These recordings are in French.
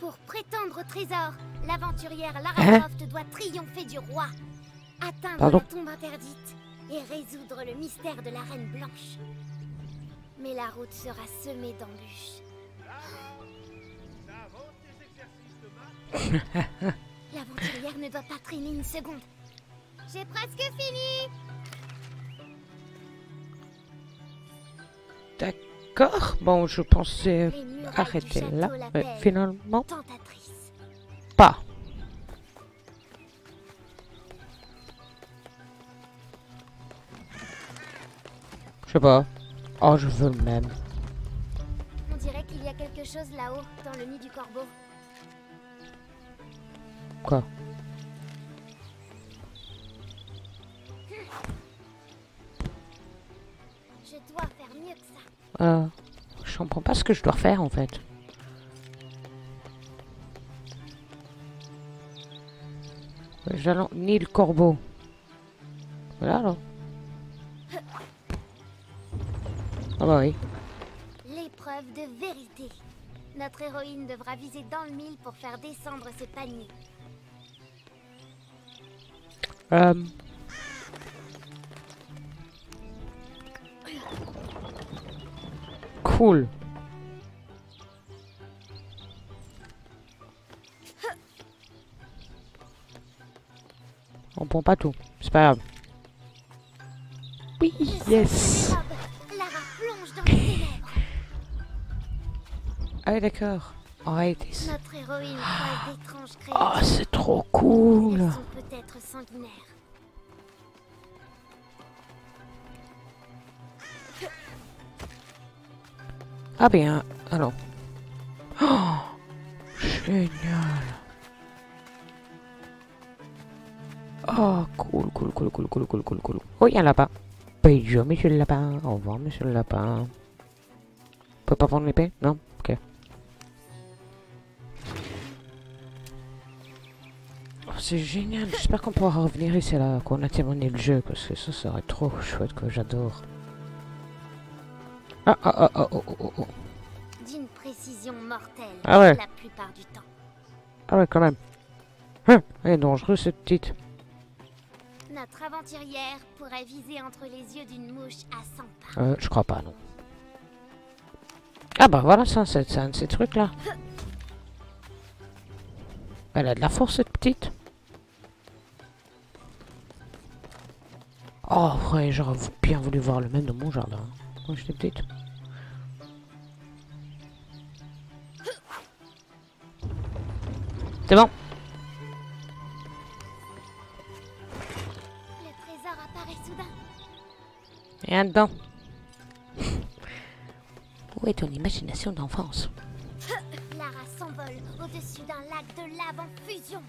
Pour prétendre au trésor, l'aventurière Lara Croft doit triompher du roi, atteindre la tombe interdite et résoudre le mystère de la Reine Blanche. Mais la route sera semée d'embûches. L'aventurière ne doit pas traîner une seconde. J'ai presque fini. D'accord. Bon, je pensais arrêter là, mais finalement Tentatrice. pas. Je sais pas. Oh, je veux le même. On dirait qu'il y a quelque chose là-haut, dans le nid du corbeau. Quoi? Je dois faire mieux que ça. Je comprends pas ce que je dois faire en fait. J'allons ni le corbeau. Voilà alors. Ah bah oui. L'épreuve de vérité. Notre héroïne devra viser dans le mille pour faire descendre ce panier. Cool. On prend pas tout. C'est pas grave. Oui, yes. Lara plonge dans les ténèbres. Ah oui, d'accord. Arrête. Notre héroïne croise d'étranges Oh, créatures. c'est trop cool. Elles sont peut-être sanguinaires. Ah bien, alors. Oh, génial. Oh, cool, cool, cool, cool, cool, cool, cool, cool. Oh, il y a un lapin. Bonjour, monsieur le lapin. Au revoir, monsieur le lapin. On peut pas prendre l'épée? Non? Ok. Oh, c'est génial. J'espère qu'on pourra revenir ici là, qu'on a terminé le jeu, parce que ça serait trop chouette, que j'adore. Ah, ah, ah, ah, oh, oh, oh, oh. D'une précision mortelle Ah ouais. la plupart du temps. Ah ouais, quand même. Hein, elle est dangereuse, cette petite. Notre aventurière pourrait viser entre les yeux d'une mouche à 100 pas. Je crois pas, non. Ah bah voilà, ça, c'est un de ces trucs-là. Elle a de la force, cette petite. Oh, ouais, j'aurais bien voulu voir le même dans mon jardin. Quand j'étais petite. C'est bon. Le trésor apparaît soudain. Rien dedans. Où est ton imagination d'enfance? Lara s'envole au-dessus d'un lac de lave en fusion.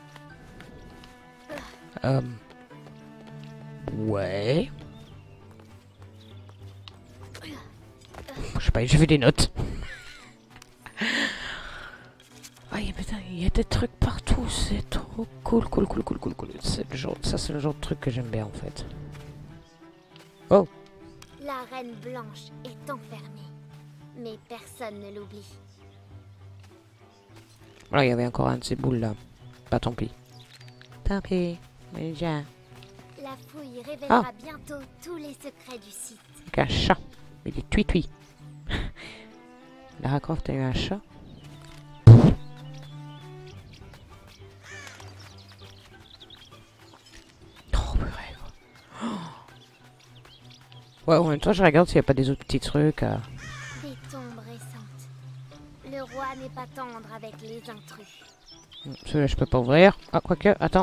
Ouais. Je sais pas, j'ai vu des notes. Ah, putain, il y a des trucs partout, c'est trop cool, cool, cool, cool, cool, cool. C'est le genre, ça, c'est le genre de truc que j'aime bien en fait. Oh. La Reine Blanche est enfermée, mais personne ne l'oublie. Voilà, il y avait encore un de ces boules là. Bah tant pis. Tant pis. Mais déjà. La fouille révélera bientôt tous les secrets du site. Avec un chat. Il est tui-tui. Lara Croft a eu un chat. Oh, purée. Oh. Ouais, en même temps, je regarde s'il n'y a pas des autres petits trucs. Des tombes récentes. Le roi n'est pas tendre avec les intrus. Celui-là, je peux pas ouvrir. Ah, quoique, attends.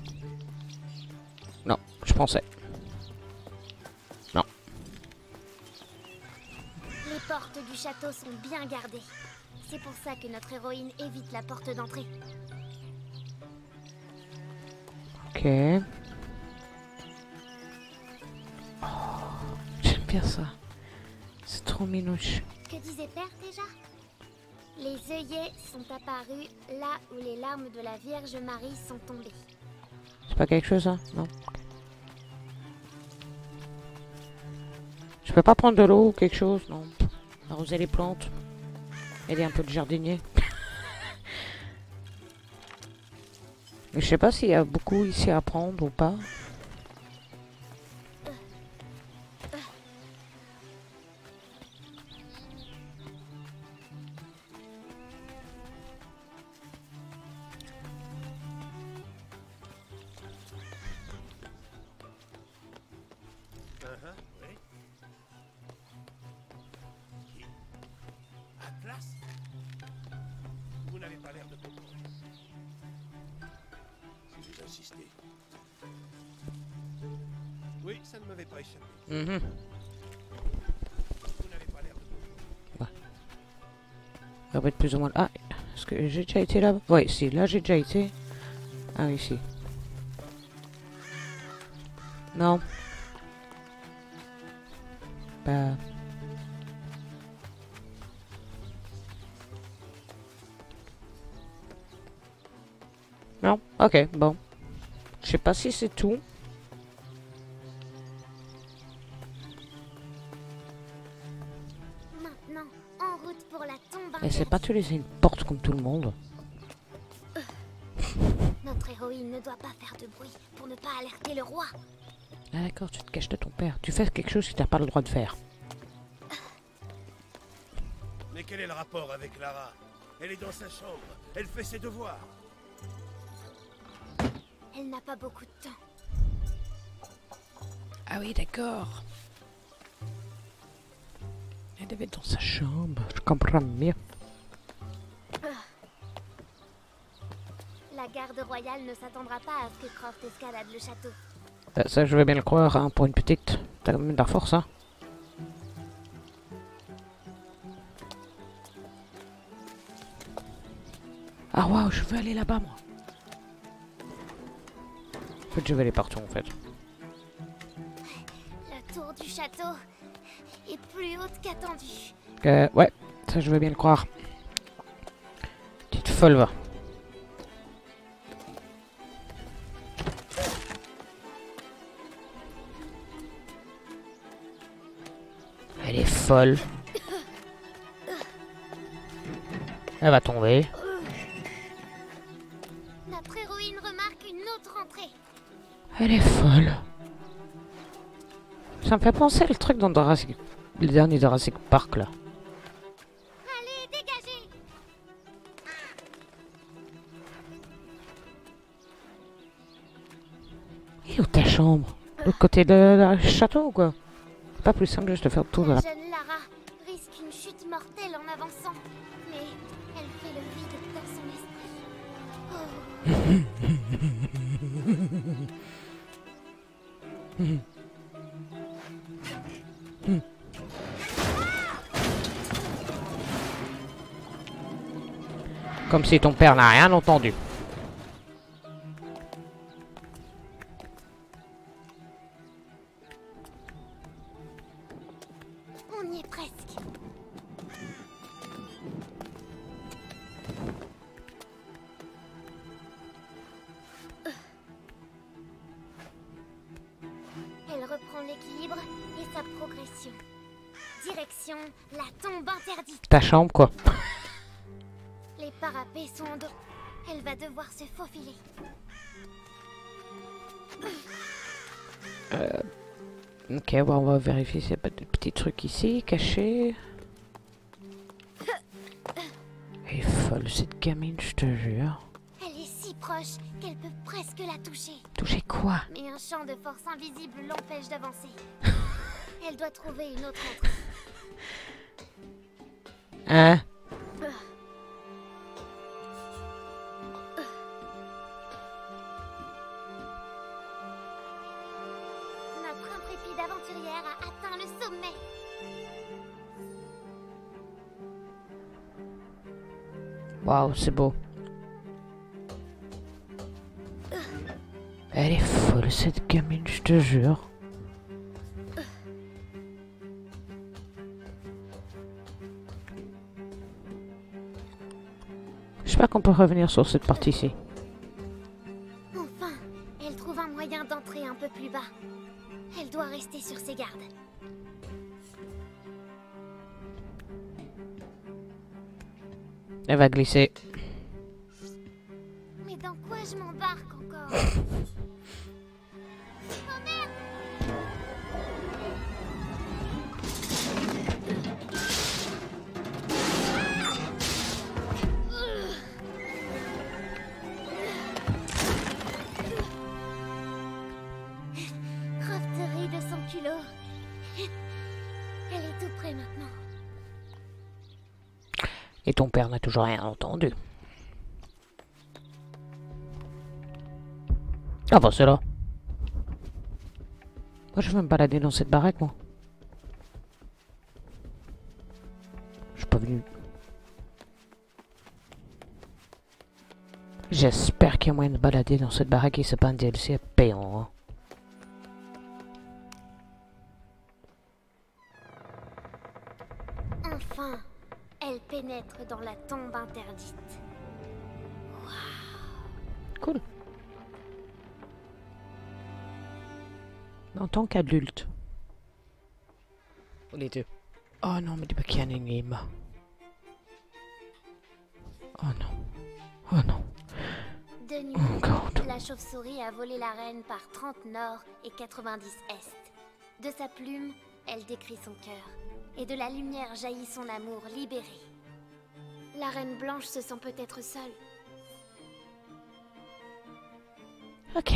Non, je pensais. Non. Les portes du château sont bien gardées. C'est pour ça que notre héroïne évite la porte d'entrée. Ok. Oh, j'aime bien ça. C'est trop minouche. Que disait Père déjà? Les œillets sont apparus là où les larmes de la Vierge Marie sont tombées. C'est pas quelque chose, hein? Non. Je peux pas prendre de l'eau ou quelque chose? Non. Arroser les plantes. Aider un peu de jardinier. Mais je sais pas s'il y a beaucoup ici à prendre ou pas. Oui. Qui? Atlas? Vous n'avez pas l'air de comprendre. Si vous insistez. Oui, ça ne m'avait pas échappé. Vous n'avez pas l'air de comprendre. Ça va être plus ou moins... Ah, est-ce que j'ai déjà été là-bas? Oui, si, là j'ai déjà été. Ah, ici. Non. Bah... Non, ok, bon. Je sais pas si c'est tout. Maintenant, en route pour la tombe Et c'est interdite. pas te laisser une porte comme tout le monde. Notre héroïne ne doit pas faire de bruit pour ne pas alerter le roi. Ah d'accord, tu te caches de ton père. Tu fais quelque chose que t'as pas le droit de faire. Mais quel est le rapport avec Lara? Elle est dans sa chambre. Elle fait ses devoirs. Elle n'a pas beaucoup de temps. Ah oui, d'accord. Elle devait être dans sa chambre. Je comprends mieux. La garde royale ne s'attendra pas à ce que Croft escalade le château. Ça, je veux bien le croire, hein, pour une petite... T'as quand même de la force, hein. Ah waouh, je veux aller là-bas, moi. En fait, je veux aller partout, en fait. La tour du château est plus haute qu'attendue. Ouais, ça, je veux bien le croire. Petite folle, va. Elle est folle. Elle va tomber. Notre héroïne remarque une autre entrée. Elle est folle. Ça me fait penser le truc dans Jurassic... le dernier Jurassic Park, là. Allez, dégagez! Et où ta chambre? De l'autre côté de la château ou quoi? C'est pas plus simple juste de faire le tour de La la... jeune Lara risque une chute mortelle en avançant, mais elle fait le vide dans son esprit. Comme si ton père n'a rien entendu. On y est presque. Elle reprend l'équilibre et sa progression. Direction la tombe interdite. Ta chambre, quoi. Les parapets sont en dos. Elle va devoir se faufiler. Ok, bon, on va vérifier s'il n'y a pas de petits trucs ici, cachés. Elle est folle, cette gamine, je te jure. Elle est si proche qu'elle peut presque la toucher. Toucher quoi? Mais un champ de force invisible l'empêche d'avancer. Elle doit trouver une autre entrée. Hein? Notre intrépide aventurière a atteint le sommet. Waouh, c'est beau. Elle est folle, cette gamine, je te jure. J'espère qu'on peut revenir sur cette partie-ci. Enfin, elle trouve un moyen d'entrer un peu plus bas. Elle doit rester sur ses gardes. Elle va glisser. Mais dans quoi je m'embarque Rafterie de son culot. Elle est tout près maintenant. Et ton père n'a toujours rien entendu. Ah bah c'est là. Moi je veux me balader dans cette baraque moi. Je suis pas venu. J'espère qu'il y a moyen de balader dans cette baraque et c'est pas un DLC payant. Hein. Enfin, elle pénètre dans la tombe interdite. Cool. En tant qu'adulte. Les deux. Oh non, mais dis pas qu'il y a un énigme. Oh non. Oh non. De nuit, Oh God. la chauve-souris a volé la reine par 30 nord et 90 est. De sa plume, elle décrit son cœur. Et de la lumière jaillit son amour libéré. La reine blanche se sent peut-être seule. Ok.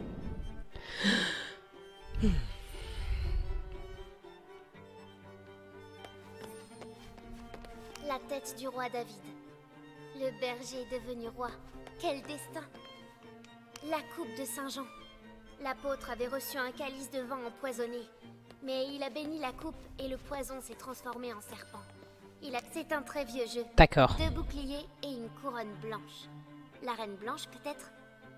La tête du roi David. Le berger est devenu roi. Quel destin! La coupe de Saint Jean. L'apôtre avait reçu un calice de vin empoisonné. Mais il a béni la coupe et le poison s'est transformé en serpent. C'est un très vieux jeu. D'accord. 2 boucliers et une couronne blanche. La reine blanche peut-être?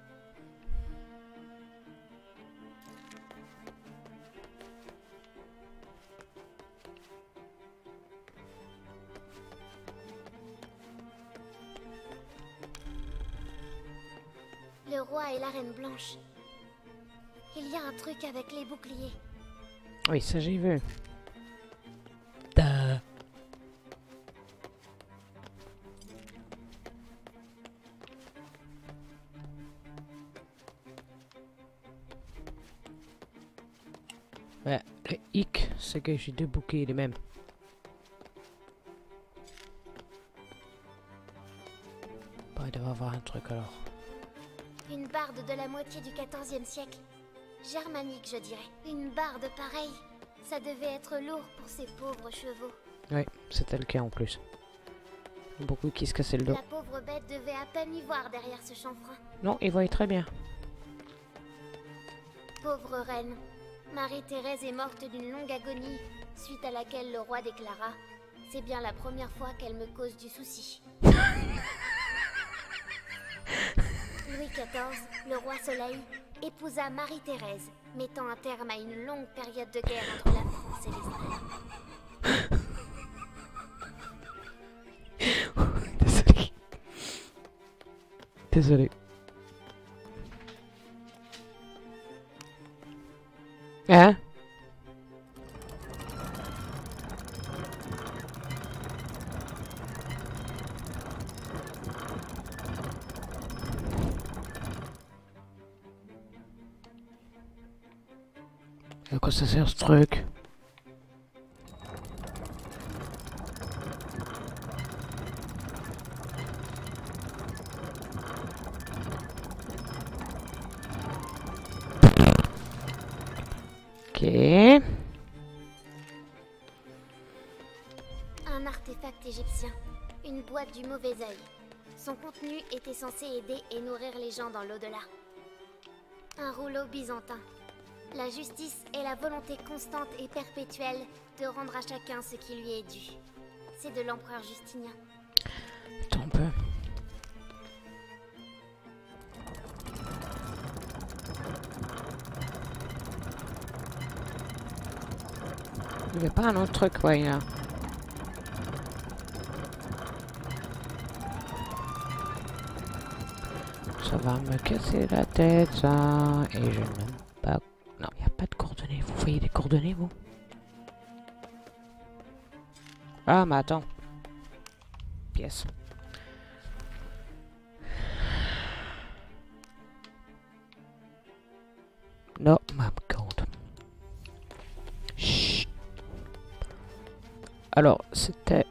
Le roi et la reine blanche. Il y a un truc avec les boucliers. Oui, ça j'ai vu. Ouais, le hic, c'est que j'ai 2 bouquets les mêmes. Bah, il doit avoir un truc alors. Une barde de la moitié du 14e siècle. Germanique, je dirais. Une barde pareille. Ça devait être lourd pour ces pauvres chevaux. Oui, c'était le cas en plus. Beaucoup qui se cassaient le dos. La pauvre bête devait à peine y voir derrière ce chanfrein. Non, il voyait très bien. Pauvre reine. Marie-Thérèse est morte d'une longue agonie, suite à laquelle le roi déclara « C'est bien la première fois qu'elle me cause du souci. » Louis XIV, le roi Soleil, épousa Marie-Thérèse, mettant un terme à une longue période de guerre entre la France et l'Espagne. Désolé. Désolé. Hein? À quoi ça sert ce truc? Ok. Un artefact égyptien, une boîte du mauvais œil. Son contenu était censé aider et nourrir les gens dans l'au-delà. Un rouleau byzantin. La justice est la volonté constante et perpétuelle de rendre à chacun ce qui lui est dû. C'est de l'empereur Justinien. Attends un peu. Il n'y avait pas un autre truc, ouais, là. Ça va me casser la tête, ça. Et je n'aime pas... Non, il n'y a pas de coordonnées. Vous voyez les coordonnées, vous? Ah, mais attends. Pièce. Alors, c'était...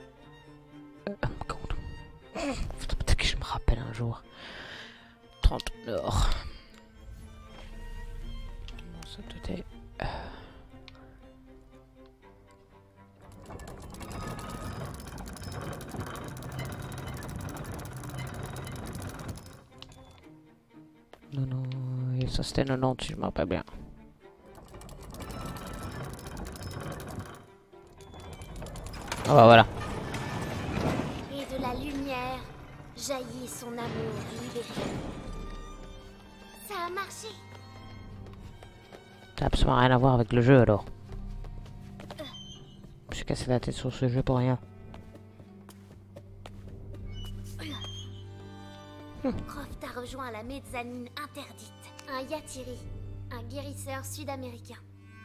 Peut-être que je me rappelle un jour. 30 nord. Non, ça doit être... Non, non, et ça c'était 90 si je me rappelle bien. Ah bah voilà. Et de la lumière jaillit son amour libéré. Ça a marché. Ça n'a absolument rien à voir avec le jeu alors. Je me suis cassé la tête sur ce jeu pour rien. Croft a rejoint la mezzanine interdite. Un Yatiri, un guérisseur sud-américain.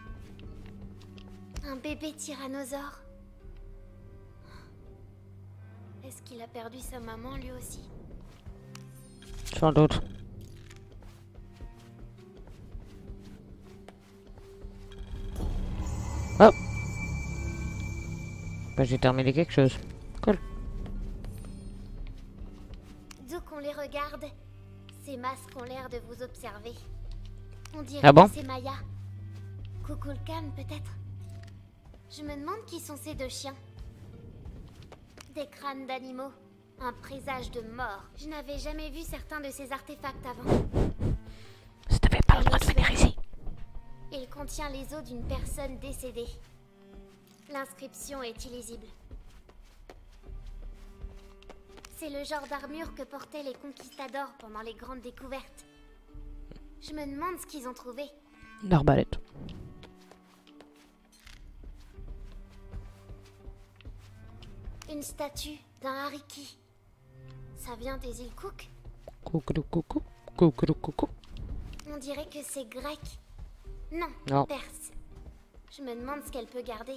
Un bébé tyrannosaure. Est-ce qu'il a perdu sa maman lui aussi? Sans doute. Oh, bah, j'ai terminé quelque chose. Cool. D'où qu'on les regarde, ces masques ont l'air de vous observer. On dirait Ah bon? que c'est Maya. Kukulkan peut-être. Je me demande qui sont ces deux chiens. Des crânes d'animaux, un présage de mort. Je n'avais jamais vu certains de ces artefacts avant. Ça t'avait pas le droit de venir ici. Il contient les os d'une personne décédée. L'inscription est illisible. C'est le genre d'armure que portaient les conquistadors pendant les grandes découvertes. Je me demande ce qu'ils ont trouvé. Une arbalète. Une statue d'un hariki. Ça vient des îles Cook? Coucou, coucou, coucou, coucou. On dirait que c'est grec. Non, Non. perse. Je me demande ce qu'elle peut garder.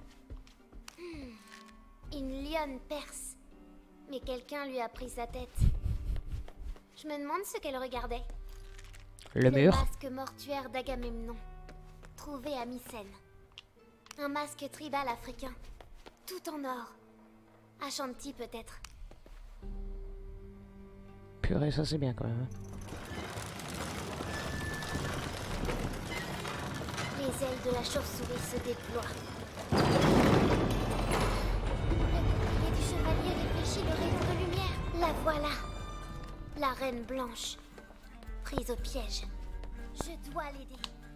Une lionne perse. Mais quelqu'un lui a pris sa tête. Je me demande ce qu'elle regardait. Le mur. Masque mortuaire d'Agamemnon. Trouvé à Mycène. Un masque tribal africain. Tout en or. Ashanti peut-être. Purée, ça c'est bien quand même. Les ailes de la chauve-souris se déploient. Le bouclier du chevalier réfléchit le rayon de lumière. La voilà. La reine blanche. Prise au piège. Je dois l'aider.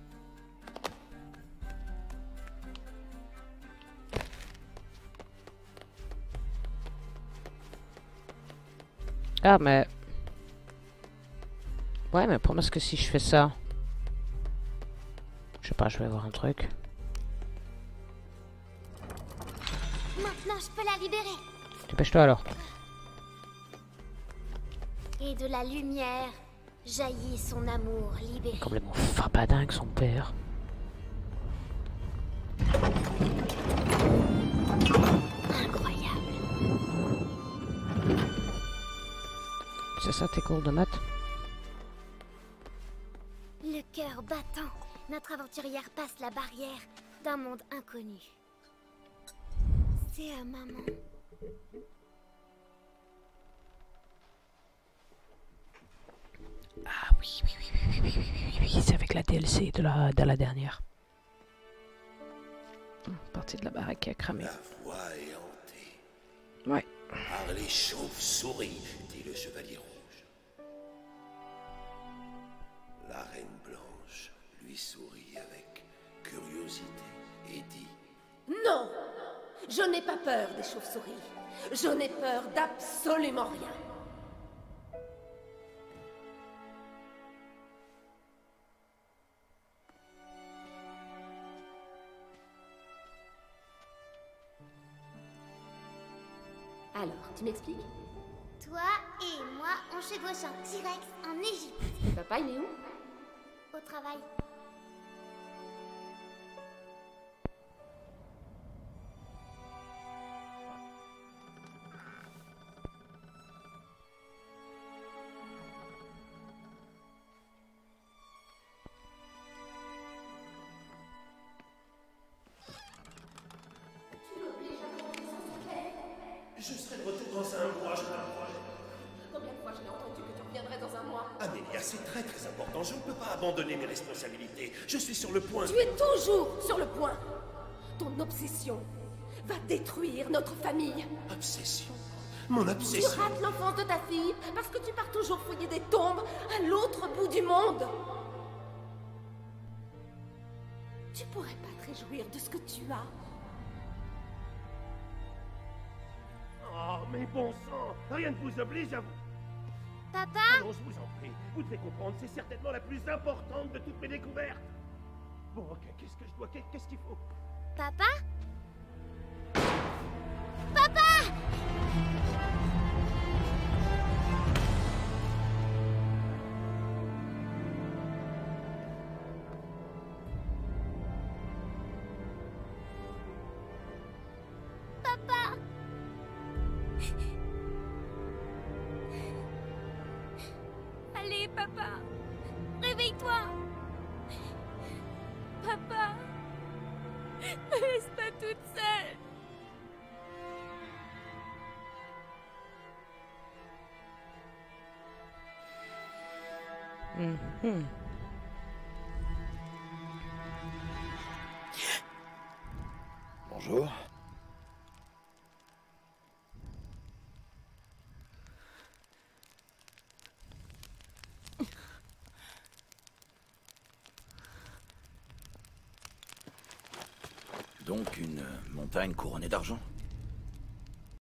Ah mais... Ouais mais pour moi, est-ce que si je fais ça... Je sais pas, je vais voir un truc. Maintenant, je peux la libérer. Dépêche-toi alors. Et de la lumière jaillit son amour libéré. Complètement fabadingue son père. Incroyable. C'est ça tes cours de maths? Le cœur battant, notre aventurière passe la barrière d'un monde inconnu. C'est à maman. Ah oui, c'est avec la DLC de la dernière. Partie de la baraque qui a cramé. La voie est hantée. Ouais. Par les chauves-souris, dit le chevalier rouge. La reine blanche lui sourit avec curiosité et dit: Non! Je n'ai pas peur des chauves-souris. Je n'ai peur d'absolument rien. Alors, tu m'expliques? Toi et moi, on chevauche un T-Rex en Égypte, Et papa, il est où? au travail. Je serai de retour dans un mois, je crois. Combien de fois je l'ai entendu que tu reviendrais dans un mois? Amélia, c'est très très important. Je ne peux pas abandonner mes responsabilités. Je suis sur le point. Tu es toujours sur le point. Ton obsession va détruire notre famille. Obsession? Mon Tu obsession? rates l'enfance de ta fille parce que tu pars toujours fouiller des tombes à l'autre bout du monde. Tu pourrais pas te réjouir de ce que tu as. Oh, mais bon sang! Rien ne vous oblige à vous. Papa? Non, je vous en prie. Vous devez comprendre, c'est certainement la plus importante de toutes mes découvertes. Bon, ok, qu'est-ce que je dois... Qu'est-ce qu'il faut? Papa? Papa! Papa! Allez, papa! Réveille-toi! Papa! Me laisse pas toute seule! Mhm. Bonjour. Donc une montagne couronnée d'argent.